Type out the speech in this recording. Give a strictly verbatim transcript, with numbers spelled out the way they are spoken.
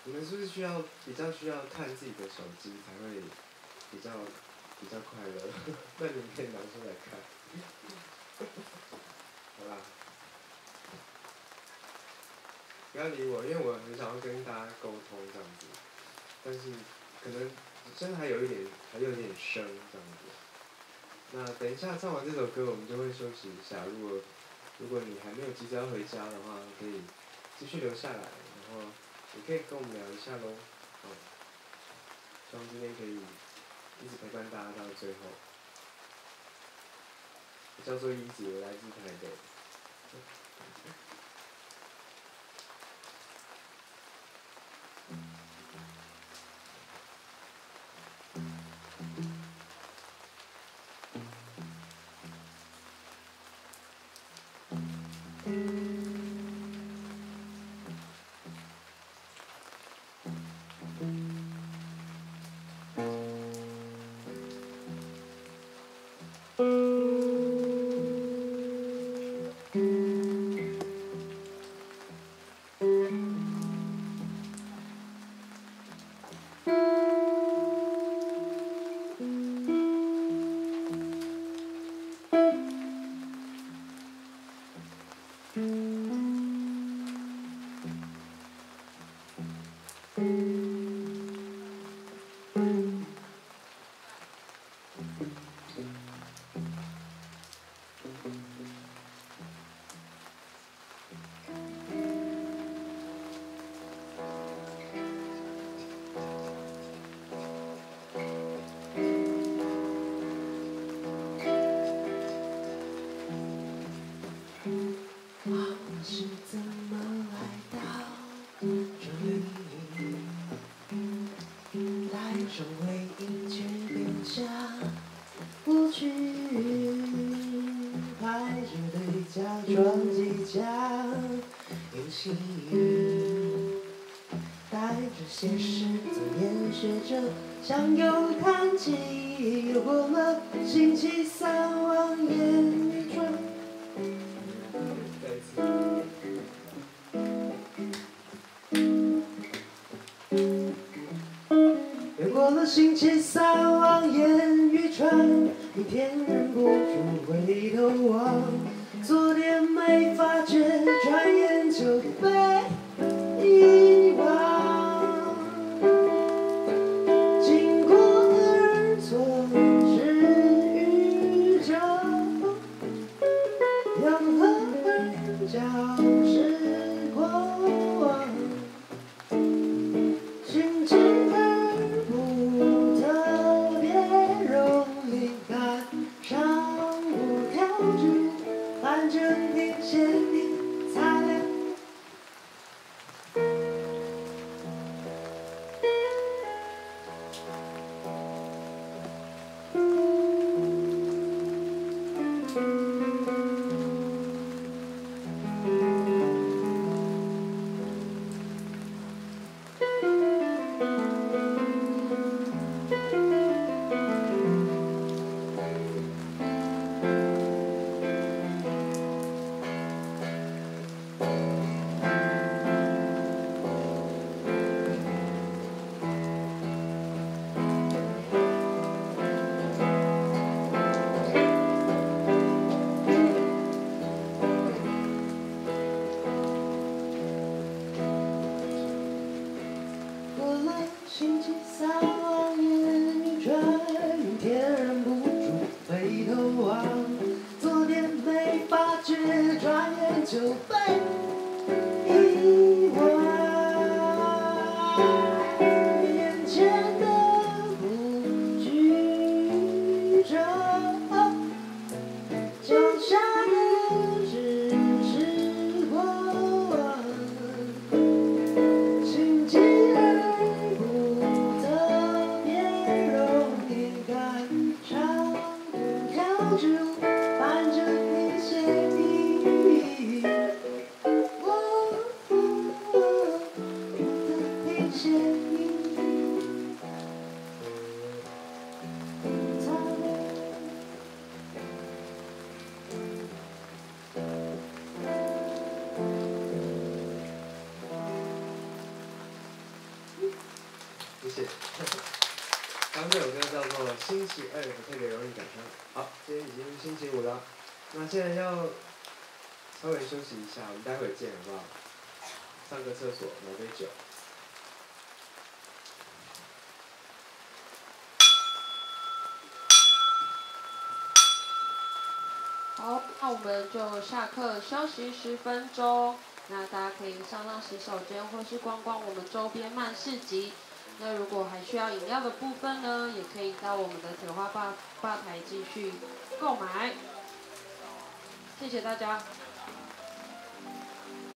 你们是不是需要比较需要看自己的手机才会比较比较快乐？那你们可以拿出来看。好啦，不要理我，因为我很想要跟大家沟通这样子，但是可能真的还有一点还有一点生这样子。那等一下唱完这首歌，我们就会休息一下。如果如果你还没有急着要回家的话，可以继续留下来，然后也可以跟我们聊一下喽。好，希望今天可以一直陪伴大家到最后。我叫做一姐，来自台北。 向右看齐，又过了星期三，望眼欲穿。又过了星期三，望眼欲穿。明天忍不住回头望，昨天没发觉，转眼就被遗忘。叫时光忘，心情而不特别容易感伤，无条件，反正天线你擦亮。星期三望眼欲穿，明天忍不住回头望，昨天没发觉，转眼就被遗忘。眼前的不曲折，脚下的只是过往，心悸而不特别容易感伤，无条件，反正你写你，我的天写你，擦亮。 谢。刚这首歌叫做《星期二》，特别容易感伤。好，今天已经是星期五了，那现在要稍微休息一下，我们待会见，好不好？上个厕所，买杯酒。 好，那我们就下课休息十分钟。那大家可以上上洗手间，或是逛逛我们周边漫市集。那如果还需要饮料的部分呢，也可以到我们的铁花吧吧台继续购买。谢谢大家。